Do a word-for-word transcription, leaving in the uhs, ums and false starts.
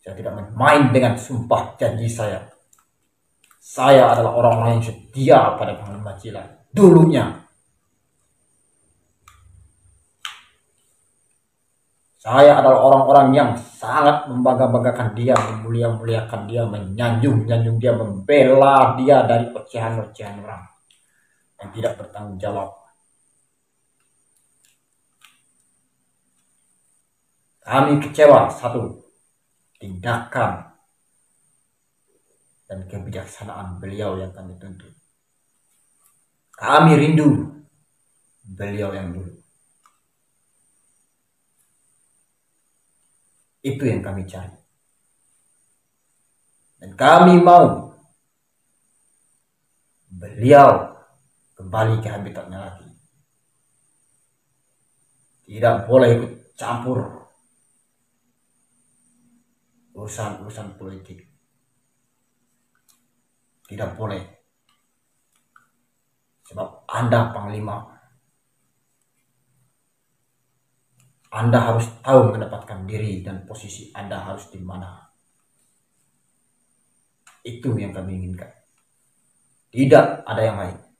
Saya tidak main dengan sumpah janji saya. Saya adalah orang-orang yang setia pada Panglima Cila dulunya. Saya adalah orang-orang yang sangat membangga-banggakan dia, memulia-muliakan dia, menyanjung-nyanjung dia, membela dia dari ocehan-ocehan orang yang tidak bertanggung jawab. Kami kecewa satu, tindakan dan kebijaksanaan beliau yang kami tuntut. Kami rindu beliau yang dulu. Itu yang kami cari. Dan kami mau beliau kembali ke habitatnya lagi. Tidak boleh ikut campur urusan-urusan politik. Tidak boleh. Sebab Anda Panglima. Anda harus tahu mendapatkan diri dan posisi Anda harus di mana. Itu yang kami inginkan. Tidak ada yang lain.